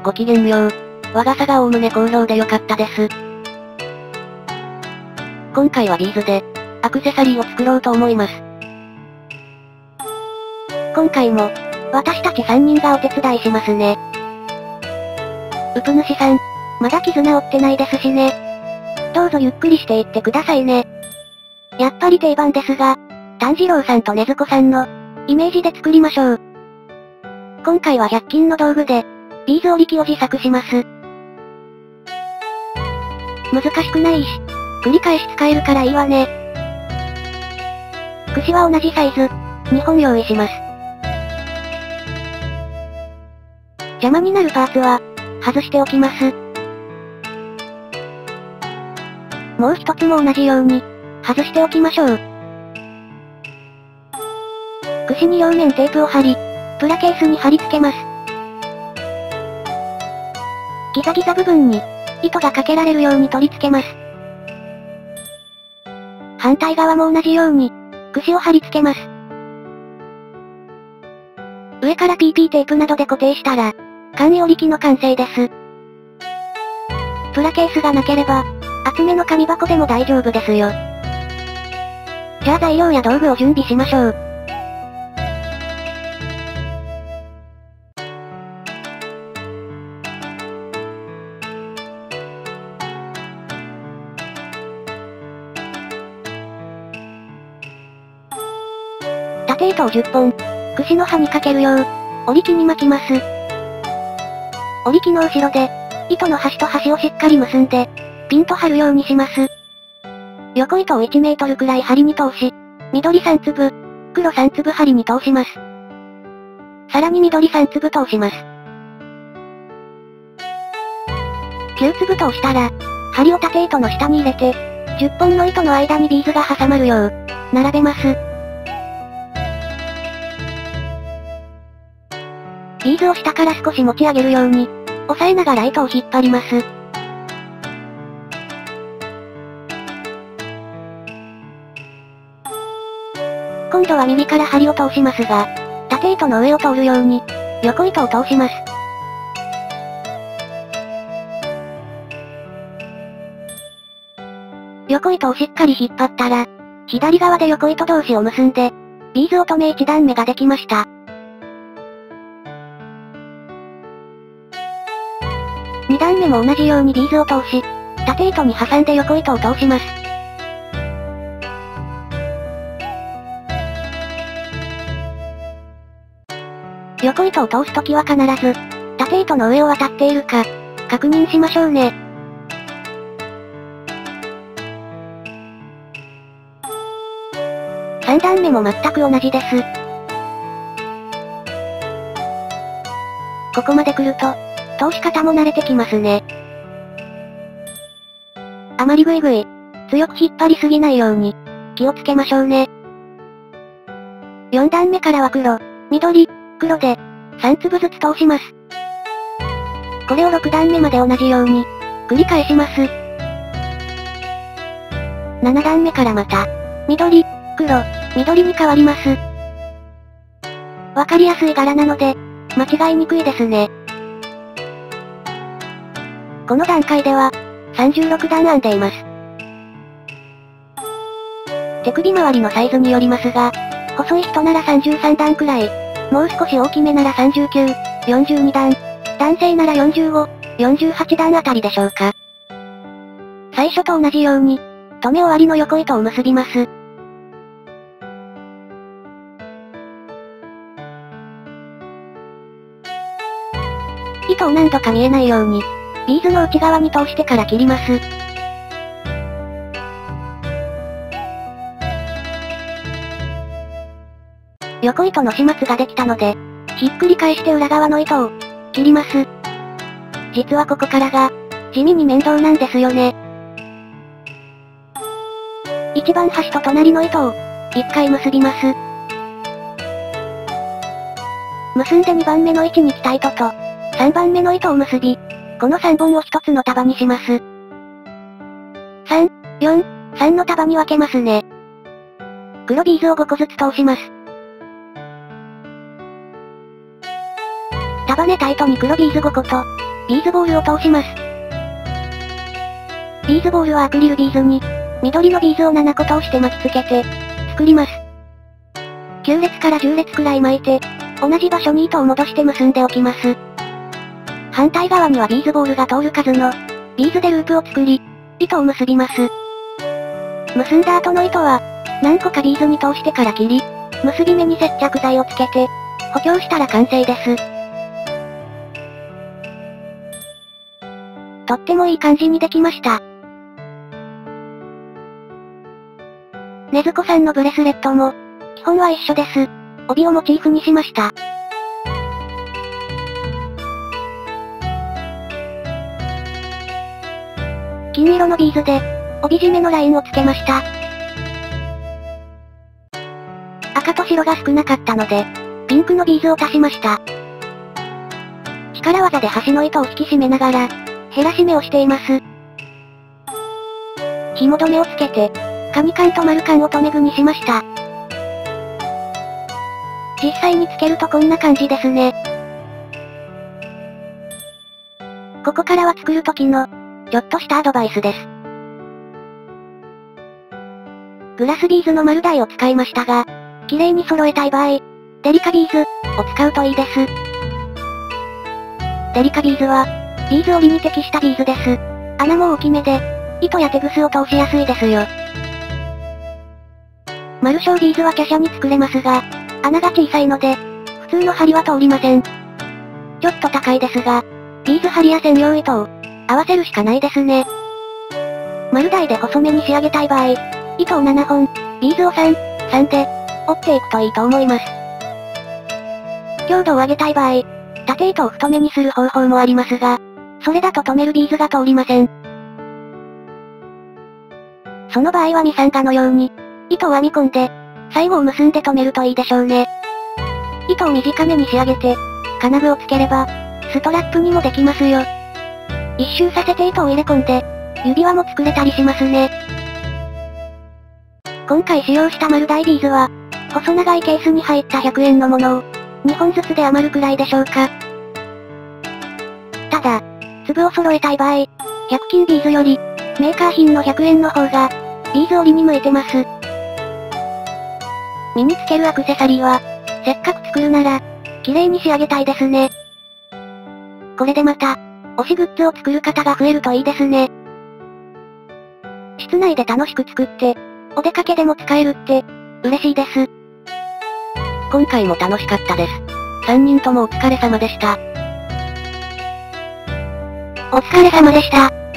ごきげんよう。我が差がおおむね好評でよかったです。今回はビーズで、アクセサリーを作ろうと思います。今回も、私たち3人がお手伝いしますね。うぷ主さん、まだ傷治ってないですしね。どうぞゆっくりしていってくださいね。やっぱり定番ですが、炭治郎さんと禰豆子さんの、イメージで作りましょう。今回は100均の道具で、ビーズ織り機を自作します。難しくないし、繰り返し使えるからいいわね。櫛は同じサイズ、2本用意します。邪魔になるパーツは、外しておきます。もう一つも同じように、外しておきましょう。櫛に両面テープを貼り、プラケースに貼り付けます。ギザギザ部分に、糸がかけられるように取り付けます。反対側も同じように、櫛を貼り付けます。上から PP テープなどで固定したら、簡易織り機の完成です。プラケースがなければ、厚めの紙箱でも大丈夫ですよ。じゃあ材料や道具を準備しましょう。縦糸を10本、櫛の刃にかけるよう、織り機に巻きます。織り機の後ろで、糸の端と端をしっかり結んで、ピンと張るようにします。横糸を1メートルくらい針に通し、緑3粒、黒3粒針に通します。さらに緑3粒通します。9粒通したら、針を縦糸の下に入れて、10本の糸の間にビーズが挟まるよう、並べます。ビーズを下から少し持ち上げるように、押さえながら糸を引っ張ります。今度は右から針を通しますが、縦糸の上を通るように、横糸を通します。横糸をしっかり引っ張ったら、左側で横糸同士を結んで、ビーズを留め1段目ができました。2段目も同じようにビーズを通し、縦糸に挟んで横糸を通します。横糸を通すときは必ず、縦糸の上を渡っているか、確認しましょうね。3段目も全く同じです。ここまで来ると、通し方も慣れてきますね。あまりぐいぐい、強く引っ張りすぎないように、気をつけましょうね。4段目からは黒、緑、黒で、3粒ずつ通します。これを6段目まで同じように、繰り返します。7段目からまた、緑、黒、緑に変わります。わかりやすい柄なので、間違いにくいですね。この段階では、36段編んでいます。手首周りのサイズによりますが、細い人なら33段くらい、もう少し大きめなら39、42段、男性なら45、48段あたりでしょうか。最初と同じように、留め終わりの横糸を結びます。糸を何度か見えないように、ビーズの内側に通してから切ります。横糸の始末ができたので、ひっくり返して裏側の糸を、切ります。実はここからが、地味に面倒なんですよね。一番端と隣の糸を、一回結びます。結んで2番目の位置に来た糸と、3番目の糸を結び、この3本を1つの束にします。3、4、3の束に分けますね。黒ビーズを5個ずつ通します。束ねた糸に黒ビーズ5個と、 ビーズボールを通します。ビーズボールはアクリルビーズに、緑のビーズを7個通して巻きつけて、作ります。9列から10列くらい巻いて、同じ場所に糸を戻して結んでおきます。反対側にはビーズボールが通る数の、ビーズでループを作り、糸を結びます。結んだ後の糸は、何個かビーズに通してから切り、結び目に接着剤をつけて、補強したら完成です。とってもいい感じにできました。ねずこさんのブレスレットも、基本は一緒です。帯をモチーフにしました。金色のビーズで、帯締めのラインをつけました。赤と白が少なかったので、ピンクのビーズを足しました。力技で端の糸を引き締めながら、減らし目をしています。紐留めをつけて、紙缶と丸缶を留め具にしました。実際につけるとこんな感じですね。ここからは作る時の、ちょっとしたアドバイスです。グラスビーズの丸台を使いましたが、綺麗に揃えたい場合、デリカビーズを使うといいです。デリカビーズは、ビーズ折りに適したビーズです。穴も大きめで、糸やテグスを通しやすいですよ。丸小ビーズは華奢に作れますが、穴が小さいので、普通の針は通りません。ちょっと高いですが、ビーズ針や専用糸を合わせるしかないですね。丸台で細めに仕上げたい場合、糸を7本、ビーズを3で折っていくといいと思います。強度を上げたい場合、縦糸を太めにする方法もありますが、それだと留めるビーズが通りません。その場合はミサンガのように、糸を編み込んで、最後を結んで留めるといいでしょうね。糸を短めに仕上げて、金具をつければ、ストラップにもできますよ。一周させて糸を入れ込んで、指輪も作れたりしますね。今回使用した丸台ビーズは、細長いケースに入った100円のものを、2本ずつで余るくらいでしょうか。ただ、粒を揃えたい場合、100均ビーズより、メーカー品の100円の方が、ビーズ折りに向いてます。身につけるアクセサリーは、せっかく作るなら、綺麗に仕上げたいですね。これでまた、推しグッズを作る方が増えるといいですね。室内で楽しく作って、お出かけでも使えるって、嬉しいです。 今回も楽しかったです。3人ともお疲れ様でした。 お疲れ様でした。